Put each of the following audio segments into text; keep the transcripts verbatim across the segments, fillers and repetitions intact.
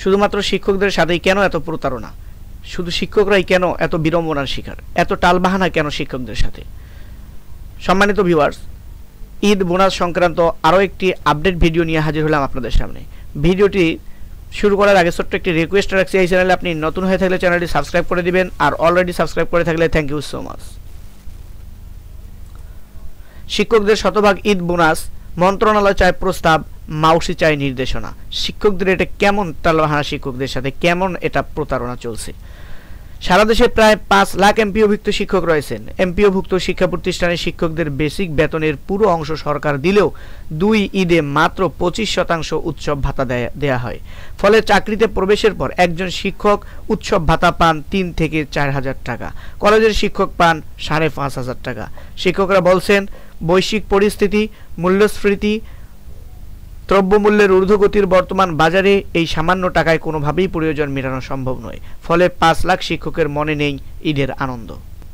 শুধুমাত্র শিক্ষকদের সাথেই কেন এত প্রতারণা? শুধু শিক্ষকরাই কেন এত বিড়ম্বনার শিকার? এত টালবাহানা কেন শিক্ষকদের সাথে? সম্মানিত ভিউয়ার্স, ঈদ বোনাস সংক্রান্ত আরও একটি আপডেট ভিডিও নিয়ে হাজির হলাম আপনাদের সামনে। ভিডিওটি শুরু করার আগে ছোট্ট একটি রিকোয়েস্ট রাখছি, এই চ্যানেলে আপনি নতুন হয়ে থাকলে চ্যানেলটি সাবস্ক্রাইব করে দিবেন, আর অলরেডি সাবস্ক্রাইব করে থাকলে থ্যাংক ইউ সো মাচ। শিক্ষকদের শতভাগ ঈদ বোনাস, মন্ত্রণালয় চায় প্রস্তাব, মাউসি চায় নির্দেশনা। শিক্ষকদের এটা কেমন টালবাহানা? শিক্ষকদের সাথে কেমন এটা প্রতারণা চলছে? সারা দেশে প্রায় পাঁচ লাখ এমপিওভুক্ত শিক্ষক রয়েছেন। এমপিওভুক্ত শিক্ষা প্রতিষ্ঠানের শিক্ষকদের বেসিক বেতনের পুরো অংশ সরকার দিলেও দুই ঈদে মাত্র পঁচিশ শতাংশ উৎসব ভাতা দেয়া হয়। ফলে চাকরিতে প্রবেশের পর একজন শিক্ষক উৎসব ভাতা পান তিন থেকে চার হাজার টাকা, কলেজের শিক্ষক পান সাড়ে পাঁচ হাজার টাকা। শিক্ষকরা বলছেন, বৈশ্বিক পরিস্থিতি, মূল্যস্ফীতি, দ্রব্যমূল্যের ঊর্ধ্বগতির বর্তমান বাজারে এই সামান্য টাকায় কোনোভাবেই প্রয়োজন মেটানো সম্ভব নয়। ফলে পাঁচ লাখ শিক্ষকের মনে নেই ঈদের আনন্দ।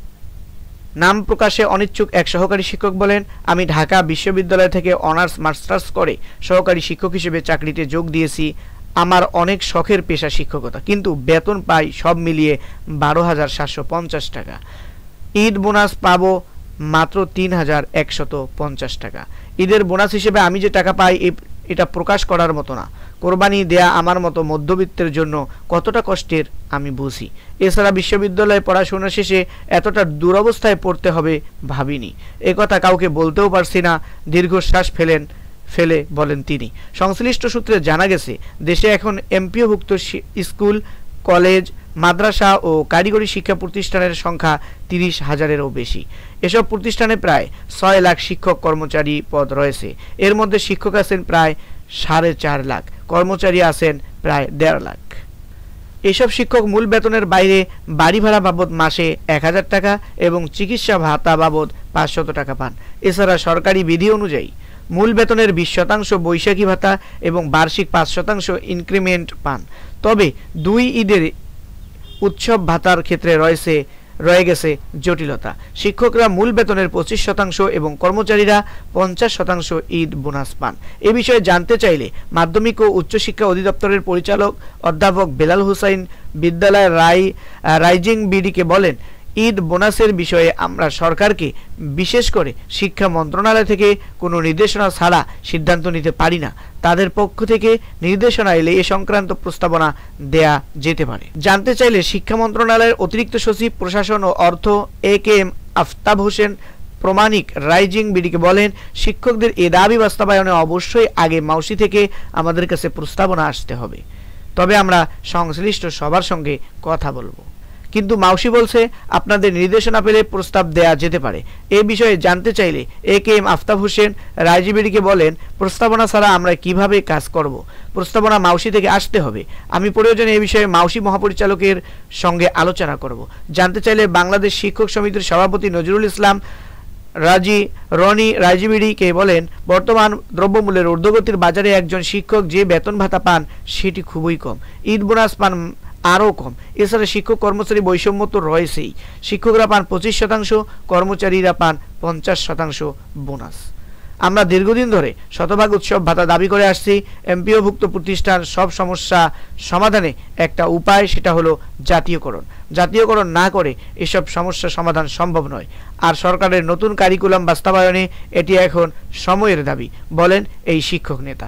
নাম প্রকাশে অনিচ্ছুক এক সহকারী শিক্ষক বলেন, আমি ঢাকা বিশ্ববিদ্যালয় থেকে অনার্স মাস্টার্স করে সহকারী শিক্ষক হিসেবে চাকরিতে যোগ দিয়েছি। আমার অনেক শখের পেশা শিক্ষকতা, কিন্তু বেতন পাই সব মিলিয়ে বারো হাজার সাতশো পঞ্চাশ টাকা। ঈদ বোনাস পাবো মাত্র তিন হাজার একশত পঞ্চাশ টাকা। ঈদের বোনাস হিসেবে আমি যে টাকা পাই এটা প্রকাশ করার মতো না। কোরবানি দেয়া আমার মতো মধ্যবিত্তের জন্য কতটা কষ্টের আমি বুঝি। এছাড়া বিশ্ববিদ্যালয়ে পড়াশোনা শেষে এতটা দুরবস্থায় পড়তে হবে ভাবিনি। একথা কাউকে বলতেও পারছি না, দীর্ঘশ্বাস ফেলেন ফেলে বলেন তিনি। সংশ্লিষ্ট সূত্রে জানা গেছে, দেশে এখন এমপিওভুক্ত স্কুল, কলেজ, মাদ্রাসা ও কারিগরি শিক্ষা প্রতিষ্ঠানের সংখ্যা তিরিশ হাজারেরও বেশি। এসব প্রতিষ্ঠানে প্রায় ছয় লাখ শিক্ষক কর্মচারী পদ রয়েছে। এর মধ্যে শিক্ষক আছেন প্রায় সাড়ে চার লাখ, কর্মচারী আছেন প্রায় দেড় লাখ। এসব শিক্ষক মূল বেতনের বাইরে বাড়ি ভাড়া বাবদ মাসে এক হাজার টাকা এবং চিকিৎসা ভাতা বাবদ পাঁচশত টাকা পান। এছাড়া সরকারি বিধি অনুযায়ী মূল বেতনের বিশ শতাংশ বৈশাখী ভাতা এবং বার্ষিক পাঁচ শতাংশ ইনক্রিমেন্ট পান। তবে দুই ঈদের উৎসব ভাতার ক্ষেত্রে রয়েছে রয়ে গেছে জটিলতা। শিক্ষকরা মূল বেতনের পঁচিশ শতাংশ এবং কর্মচারীরা পঞ্চাশ শতাংশ ঈদ বোনাস পান। এ বিষয়ে জানতে চাইলে মাধ্যমিক ও উচ্চশিক্ষা অধিদপ্তরের পরিচালক অধ্যাপক বেলাল হুসাইন বিদ্যালয়ের রাই রাইজিং বিডিকে বলেন, ঈদ বোনাসের বিষয়ে আমরা সরকারকে, বিশেষ করে শিক্ষা মন্ত্রণালয় থেকে কোনো নির্দেশনা ছাড়া সিদ্ধান্ত নিতে পারি না। তাদের পক্ষ থেকে নির্দেশনা এলে এ সংক্রান্ত প্রস্তাবনা দেয়া যেতে পারে। জানতে চাইলে শিক্ষা মন্ত্রণালয়ের অতিরিক্ত সচিব প্রশাসন ও অর্থ A K M Aftab Hossain Pramanik Rising বিডিকে বলেন, শিক্ষকদের এ দাবি বাস্তবায়নে অবশ্যই আগে মাউসি থেকে আমাদের কাছে প্রস্তাবনা আসতে হবে, তবে আমরা সংশ্লিষ্ট সবার সঙ্গে কথা বলবো। কিন্তু মাউসি বলছে, আপনাদের নির্দেশনা পেলে প্রস্তাব দেয়া যেতে পারে। এ বিষয়ে জানতে চাইলে A K M Aftab Hossain রাইজিবিডিকে বলেন, প্রস্তাবনা ছাড়া আমরা কিভাবে কাজ করব? প্রস্তাবনা মাউসি থেকে আসতে হবে। আমি প্রয়োজনে এ বিষয়ে মাউসি মহাপরিচালকের সঙ্গে আলোচনা করব। জানতে চাইলে বাংলাদেশ শিক্ষক সমিতির সভাপতি নজরুল ইসলাম রাজি রনি রাইজিবিডিকে বলেন, বর্তমান দ্রব্যমূল্যের ঊর্ধ্বগতির বাজারে একজন শিক্ষক যে বেতন ভাতা পান সেটি খুবই কম, ঈদ বোনাস পান আরও কম। এছাড়া শিক্ষক কর্মচারী বৈষম্য তো রয়েছেই। শিক্ষকরা পান পঁচিশ শতাংশ, কর্মচারীরা পান পঞ্চাশ শতাংশ বোনাস। আমরা দীর্ঘদিন ধরে শতভাগ উৎসব ভাতা দাবি করে আসছি। এমপিওভুক্ত প্রতিষ্ঠান সব সমস্যা সমাধানে একটা উপায়, সেটা হলো জাতীয়করণ। জাতীয়করণ না করে এসব সমস্যা সমাধান সম্ভব নয়। আর সরকারের নতুন কারিকুলাম বাস্তবায়নে এটি এখন সময়ের দাবি, বলেন এই শিক্ষক নেতা।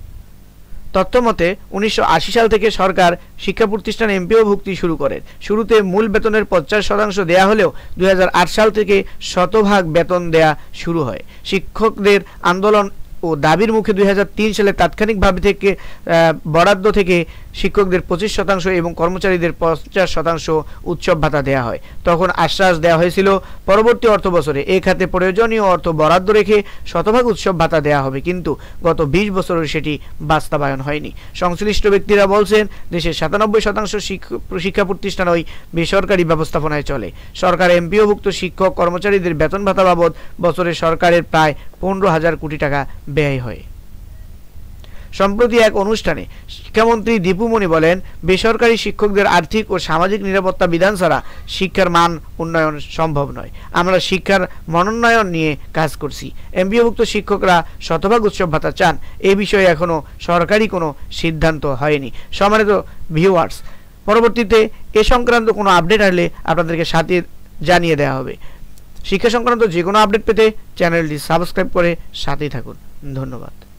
তথ্যমতে উনিশশো আশি সাল থেকে সরকার শিক্ষা প্রতিষ্ঠান এমপিও ভুক্তি শুরু করেন। শুরুতে মূল বেতনের পঞ্চাশ শতাংশ দেয়া হলেও দুই হাজার আট সাল থেকে শতভাগ বেতন দেয়া শুরু হয়। শিক্ষকদের আন্দোলন ও দাবির মুখে দুই হাজার তিন সালে তাৎক্ষণিকভাবে থেকে বরাদ্দ থেকে শিক্ষকদের পঁচিশ শতাংশ এবং কর্মচারীদের পঞ্চাশ শতাংশ উৎসব ভাতা দেওয়া হয়। তখন আশ্বাস দেওয়া হয়েছিল পরবর্তী অর্থ বছরে এ খাতে প্রয়োজনীয় অর্থ বরাদ্দ রেখে শতভাগ উৎসব ভাতা দেওয়া হবে, কিন্তু গত বিশ বছরে সেটি বাস্তবায়ন হয়নি। সংশ্লিষ্ট ব্যক্তিরা বলছেন, দেশের সাতানব্বই শতাংশ শিক্ষা প্রতিষ্ঠান ওই বেসরকারি ব্যবস্থাপনায় চলে। সরকার এমপিওভুক্ত শিক্ষক কর্মচারীদের বেতন ভাতা বাবদ বছরে সরকারের প্রায় পনেরো হাজার কোটি টাকা ব্যয় হয়। সম্প্রতি এক অনুষ্ঠানে শিক্ষামন্ত্রী দীপুমণি বলেন, বেসরকারি শিক্ষকদের আর্থিক ও সামাজিক নিরাপত্তা বিধান ছাড়া শিক্ষার মান উন্নয়ন সম্ভব নয়। আমরা শিক্ষার মনোন্নয়ন নিয়ে কাজ করছি। এমপিওভুক্ত শিক্ষকরা শতভাগ উৎসব ভাতা চান। এই বিষয়ে এখনো সরকারি কোনো সিদ্ধান্ত হয়নি। সম্মানিত ভিউয়ার্স, পরবর্তীতে এ সংক্রান্ত কোনো আপডেট আসলে আপনাদেরকে সাথে জানিয়ে দেওয়া হবে। শিক্ষা সংক্রান্ত যে কোনো আপডেট পেতে চ্যানেলটি সাবস্ক্রাইব করে সাথেই থাকুন। ধন্যবাদ।